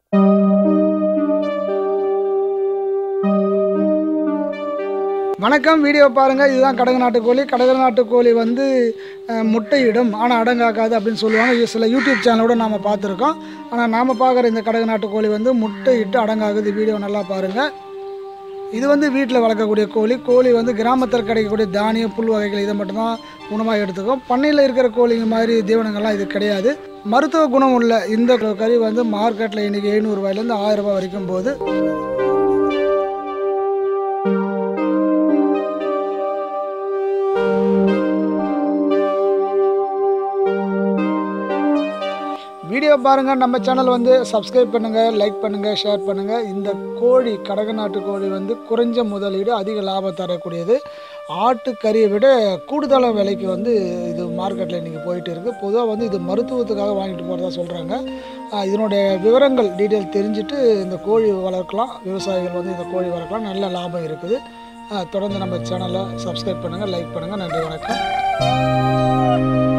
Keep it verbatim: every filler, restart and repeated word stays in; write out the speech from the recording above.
வணக்கம். வீடியோ பாருங்கள். இதுதான் கடக நாட்டு கோழி. கடக நாட்டு கோழி வந்து முட்டையிடும் ஆனால் அடங்காக்காது அப்படின்னு சொல்லுவாங்க. இது சில யூடியூப் சேனலோட நாம் பார்த்துருக்கோம். ஆனால் நாம் பார்க்குற இந்த கடக நாட்டு கோழி வந்து முட்டையிட்டு அடங்காகுது. வீடியோ நல்லா பாருங்கள். இது வந்து வீட்டில் வளர்க்கக்கூடிய கோழி. கோழி வந்து கிராமத்தில் கிடைக்கக்கூடிய தானியம் புல் வகைகள் இதை மட்டும்தான் உணவாக எடுத்துக்கும். பண்ணையில் இருக்கிற கோழிங்க மாதிரி தீவனங்கள்லாம் இது கிடையாது. மருத்துவ குணம் உள்ள இந்த கறி வந்து மார்க்கெட்டில் இன்றைக்கி எழுநூறுபாயிலேருந்து ஆயிரம் ரூபாய் வரைக்கும் போகுது. வீடியோ பாருங்கள். நம்ம சேனல் வந்து சப்ஸ்கிரைப் பண்ணுங்கள், லைக் பண்ணுங்கள், ஷேர் பண்ணுங்கள். இந்த கோழி கடக நாட்டு கோழி வந்து குறைஞ்ச முதலீடு, அதிக லாபம் தரக்கூடியது. ஆட்டுக்கறியை விட கூடுதலான விலைக்கு வந்து இது மார்க்கெட்டில் இன்றைக்கி போயிட்டு இருக்குது. பொதுவாக வந்து இது மருத்துவத்துக்காக வாங்கிட்டு போகிறதா சொல்கிறாங்க. இதனுடைய விவரங்கள் டீட்டெயில் தெரிஞ்சுட்டு இந்த கோழி வளர்க்கலாம். விவசாயிகள் வந்து இந்த கோழி வளர்க்கலாம். நல்ல லாபம் இருக்குது. தொடர்ந்து நம்ம சேனலை சப்ஸ்கிரைப் பண்ணுங்கள், லைக் பண்ணுங்கள். நன்றி, வணக்கம்.